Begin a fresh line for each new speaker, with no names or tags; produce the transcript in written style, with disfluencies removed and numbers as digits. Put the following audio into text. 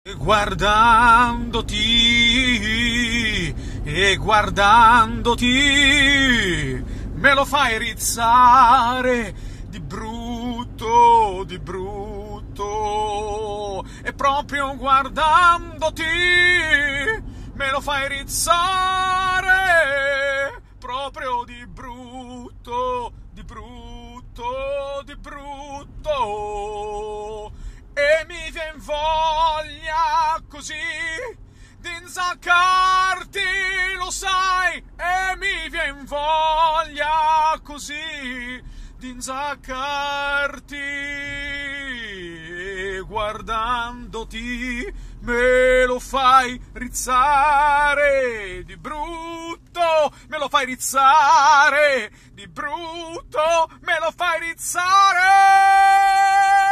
E guardandoti, me lo fai rizzare di brutto, di brutto. E proprio guardandoti, me lo fai rizzare proprio di brutto, di brutto, di brutto. E mi vien voglia così di insaccarti, lo sai, e mi vien voglia così di insaccarti. E guardandoti me lo fai rizzare di brutto, me lo fai rizzare di brutto, me lo fai rizzare.